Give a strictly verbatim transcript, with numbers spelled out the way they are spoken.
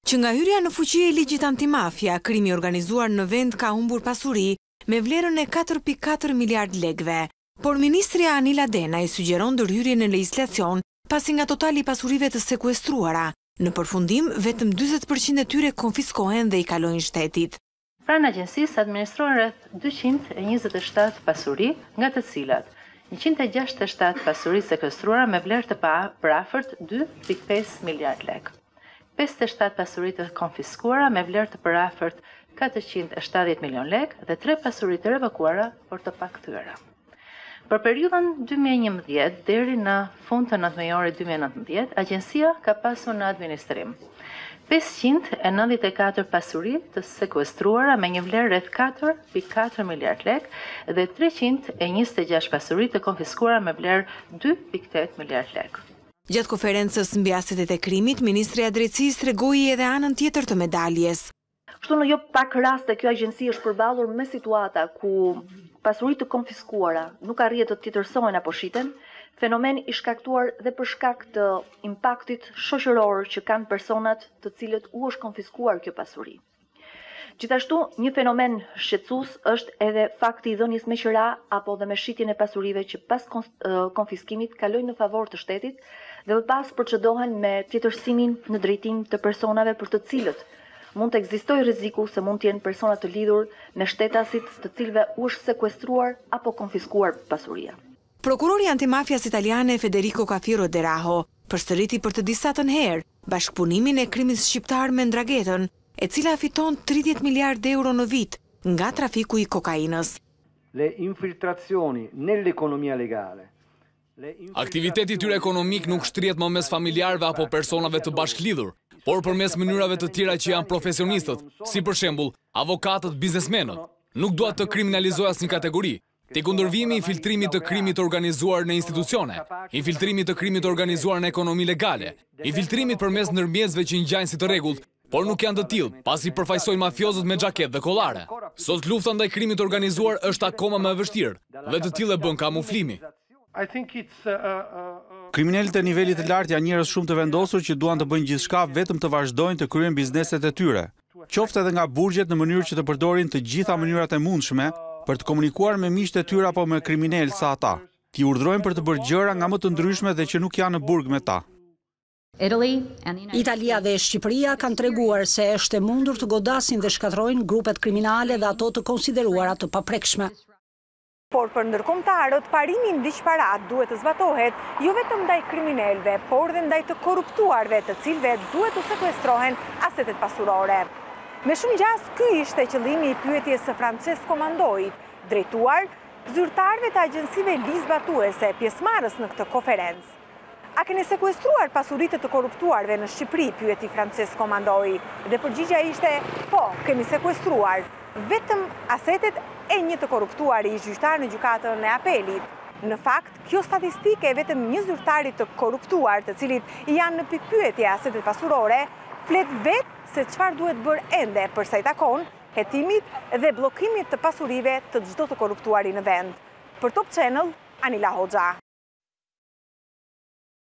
Që nga hyrja në fuqi e ligjit antimafia, krimi organizuar në vend ka humbur pasuri me vlerën e katër pikë katër miliard lekëve. Por ministria Anila Denaj sugjeron ndërhyrjen në legjislacion pasi nga totali i pasurive të sekuestruara, në përfundim vetëm njëzet përqind e tyre konfiskohen dhe i kalojnë shtetit. Pranë agjencisë administrohen rreth dyqind e njëzet e shtatë pasuri, nga të cilat njëqind e gjashtëdhjetë e shtatë pasuri sekuestruara me vlerë të parafërt dy pikë pesë miliard lekë. pesëdhjetë e shtatë pasuri të konfiskuara me vlerë të parafërt katërqind e shtatëdhjetë milion lekë dhe tre pasuri të revokuara por të pakthyer. Për periudhën dy mijë e njëmbëdhjetë deri në fund të nëntëmëjorit dy mijë e nëntëmbëdhjetë, agjencia ka pasur në administrim pesëqind e nëntëdhjetë e katër pasuri të sekuestruara me një vlerë rreth katër pikë katër miliard lekë dhe treqind e njëzet e gjashtë pasuri të konfiskuara me vlerë dy pikë tetë miliard lekë. Gjatë konferencës mbi asetet e krimit, Ministria e Drejtësisë tregoi edhe anën tjetër të medaljes. Kështu në jo pak raste kjo agjenci është përballur me situata ku pasuritë të konfiskuara nuk arrihet të tjetërsohen apo shiten, fenomen i shkaktuar dhe për shkak të impaktit shoqëror që kanë personat të cilët u është konfiskuar kjo pasuri. Gjithashtu, një fenomen shqetësues është edhe fakti i dhënies me qira apo dhe me shitjen e pasurive që pas konfiskimit kalojnë në favor të shtetit dhe më pas procedohen me tjetërsimin në drejtim të personave për të cilët mund të ekzistojë rreziku se mund të jenë persona të lidhur me shtetasit të cilëve u është sekuestruar apo konfiskuar pasuria. Prokurori antimafias italiane Federico Cafiero De Raho përsëriti për të disatën herë bashkëpunimin e krimit shqiptar me Ndrangetën, e cila fiton tridhjetë miliardë euro në vit nga trafiku i kokainës. Le infiltrazioni nell'economia legale. Aktiviteti tyre ekonomik nuk shtrihet më mes familjarëve apo personave të bashklidhur, por përmes mënyrave të tjera që janë profesionistët, si për shembull avokatët, biznesmenët. Nuk dua të kriminalizoj asnjë kategori. Te kundërvimi i infiltrimit të krimit organizuar në institucione, infiltrimit të krimit organizuar në ekonomi legale, infiltrimit përmes ndërmjetësve që ngjajnë si të rregullt, por nuk janë të tillë, pasi përfaqësojnë mafiozët me xhaketë dhe kollare. Sot lufta ndaj krimit organizuar është akoma më e vështirë, dhe të tillë e bën kamuflimi. Kriminalët e nivelit të lartë janë njerëz shumë të vendosur që duan të bëjnë gjithçka vetëm të vazhdojnë të kryejnë bizneset e tyre, qoftë edhe nga burgjet në mënyrë që të përdorin të gjitha mënyrat e mundshme për të komunikuar me miqtë e tyre apo me kriminalë sa ata. Ti urdhrojnë për të bërë gjëra nga më të ndryshme dhe që nuk janë në burg me ta. Italia dhe Shqipëria kanë treguar se është e mundur të godasin dhe shkatrojnë grupet kriminale dhe ato të konsideruara të paprekshme. Por për ndërkombëtarët, parimi ndiqparat duhet të zbatohet jo vetëm ndaj kriminalëve, por dhe ndaj të korruptuarve, të cilëve duhet të sekuestrohen asetet pasurore. Me shumë gjas, ky ishte qëllimi i pyetjes së Francesco Mandoi, drejtuar zyrtarëve të agjencive lizbatuese, pjesëmarrës në këtë konferencë. A keni sekuestruar pasuritë të korruptuarve në Shqipëri, pyeti Francesco Mandoi, dhe përgjigjja ishte po, kemi sekuestruar vetëm asetet e një të korruptuari i gjyqtar në gjykatën e apelit. Në fakt, kjo statistike e vetëm një zyrtari të korruptuar, të cilit janë në pikpyetje asetet pasurore, flet vetë se çfarë duhet bërë ende për sa i takon hetimit dhe bllokimit të pasurive të çdo të korruptuari në vend. Për Top Channel, Anila Hoxha.